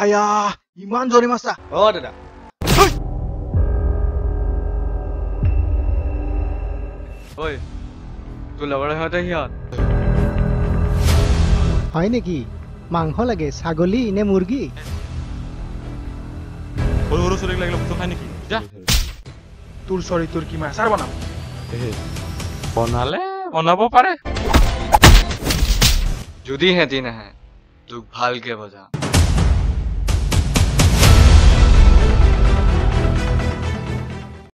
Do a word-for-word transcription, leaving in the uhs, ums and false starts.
আয়া ইমান জৰি মাছা অ দাদা ঐ তোৰ লগৰ সিহঁতে সিহঁত হয় নেকি মাংস লাগে ছাগলী নে মুৰ্গী সৰু সৰু চলিক লাগিলে বস্তু খাই নেকি যা তোৰ চৰি তোৰ কি মাছাৰ বনাম বনালে বনাব পাৰে যদি সিহঁতি নাহে তোক ভালকে বজা